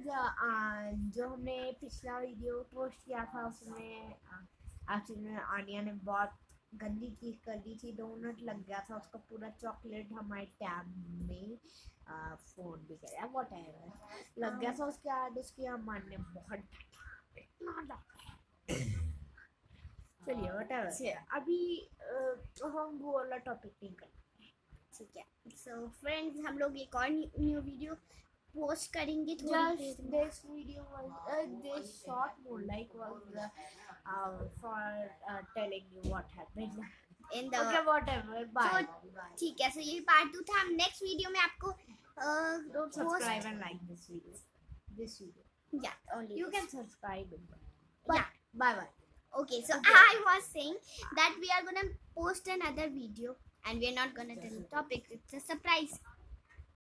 जो हमने पिछला वीडियो पोस्ट किया था उसमें एक्चुअली आनिया ने बहुत गंदी चीज़ कर दी थी। डोनट लग गया था उसका पूरा चॉकलेट हमारे टैब में। फ़ोन भी गया वॉट एवर लग गया था उसके बाद उसकी अम्मा ने बहुत डांटा। चलिए वॉट एवर अभी हम वो वाला टॉपिक नहीं करते, ठीक है। सो फ्रेंड्स, हम लोग एक और न्यू वीडियो पोस्ट करेंगे। Just this video was this short more like was for telling you what happened in the okay whatever bye, bye. ठीक है। सो ये पार्ट 2 था। हम नेक्स्ट वीडियो में आपको don't subscribe and like this video yeah only you this. can subscribe but yeah bye bye. Okay, so okay. I was saying that we are gonna post another video and we are not gonna tell the topic. It's a surprise.